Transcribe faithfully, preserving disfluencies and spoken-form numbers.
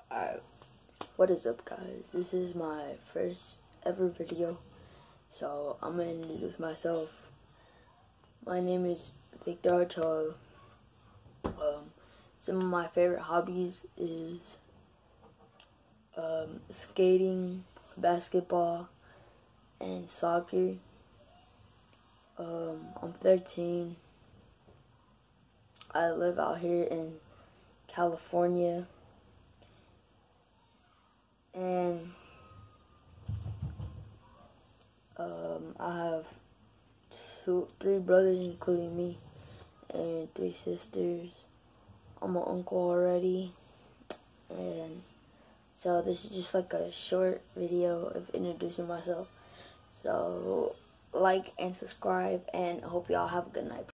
Alright, what is up guys? This is my first ever video, so I'm going to introduce myself. My name is Victor Ochoa. Um, some of my favorite hobbies is um, skating, basketball, and soccer. Um, I'm thirteen. I live out here in California. And um, I have two, three brothers, including me, and three sisters. I'm an uncle already, and so this is just like a short video of introducing myself. So like and subscribe, and I hope y'all have a good night.